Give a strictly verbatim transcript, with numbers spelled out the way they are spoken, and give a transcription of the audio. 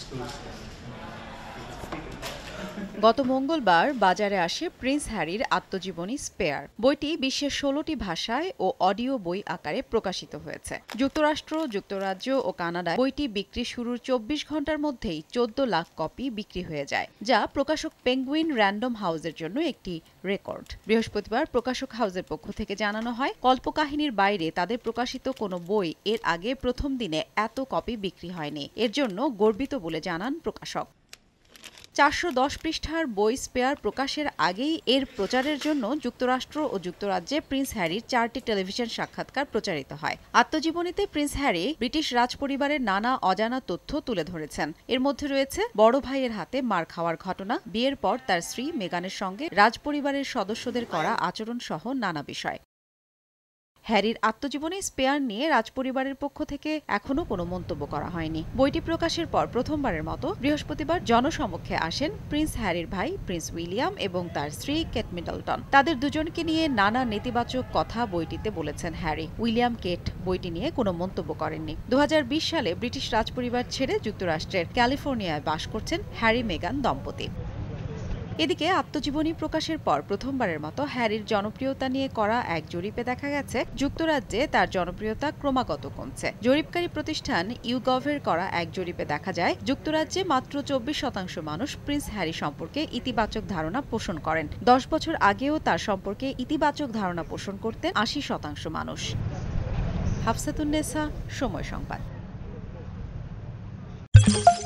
গত মঙ্গলবার বাজারে আসে প্রিন্স হ্যারির আত্মজীবনী স্পেয়ার। বইটি বিশ্বের ষোলোটি ভাষায় ও অডিও বই আকারে প্রকাশিত হয়েছে। যুক্তরাষ্ট্র, যুক্তরাজ্য ও কানাডায় বইটি বিক্রি শুরুর চব্বিশ ঘন্টার মধ্যেই চোদ্দ লাখ কপি বিক্রি হয়ে যায়, যা প্রকাশক পেঙ্গুইন র্যান্ডম হাউসের জন্য একটি রেকর্ড। বৃহস্পতিবার প্রকাশক হাউসের পক্ষ থেকে জানানো হয়, কল্পকাহিনীর বাইরে তাদের প্রকাশিত কোনো বই এর আগে প্রথম দিনে এত কপি বিক্রি হয়নি। এর জন্য গর্বিত বলে জানান প্রকাশক। চারশো দশ পৃষ্ঠার বই স্পেয়ার প্রকাশের আগেই এর প্রচারের জন্য যুক্তরাষ্ট্র ও যুক্তরাজ্যে প্রিন্স হ্যারির চারটি টেলিভিশন সাক্ষাৎকার প্রচারিত হয়। আত্মজীবনীতে প্রিন্স হ্যারি ব্রিটিশ রাজপরিবারের নানা অজানা তথ্য তুলে ধরেছেন। এর মধ্যে রয়েছে বড় ভাইয়ের হাতে মার খাওয়ার ঘটনা, বিয়ের পর তার স্ত্রী মেগানের সঙ্গে রাজপরিবারের সদস্যদের করা আচরণ সহ নানা বিষয়। হ্যারির আত্মজীবনী স্পেয়ার নিয়ে রাজপরিবারের পক্ষ থেকে এখনো কোনো মন্তব্য করা হয়নি। বইটি প্রকাশের পর প্রথমবারের মতো বৃহস্পতিবার জনসমক্ষে আসেন প্রিন্স হ্যারির ভাই প্রিন্স উইলিয়াম এবং তার স্ত্রী কেট মিডলটন। তাদের দুজনকে নিয়ে নানা নেতিবাচক কথা বইটিতে বলেছেন হ্যারি। উইলিয়াম কেট বইটি নিয়ে কোনো মন্তব্য করেননি। দু হাজার বিশ সালে ব্রিটিশ রাজপরিবার ছেড়ে যুক্তরাষ্ট্রের ক্যালিফোর্নিয়ায় বাস করছেন হ্যারি মেগান দম্পতি। এদিকে আত্মজীবনী প্রকাশের পর প্রথমবারের মতো হ্যারির জনপ্রিয়তা নিয়ে করা এক জরিপে দেখা গেছে, যুক্তরাজ্যে তার জনপ্রিয়তা ক্রমাগত কমছে। জরিপকারী প্রতিষ্ঠান ইউগভের করা এক জরিপে দেখা যায়, যুক্তরাজ্যে মাত্র চব্বিশ শতাংশ মানুষ প্রিন্স হ্যারি সম্পর্কে ইতিবাচক ধারণা পোষণ করেন। দশ বছর আগেও তার সম্পর্কে ইতিবাচক ধারণা পোষণ করতেন আশি শতাংশ মানুষ। হাফসাতুন্নেসা, সময় সংবাদ।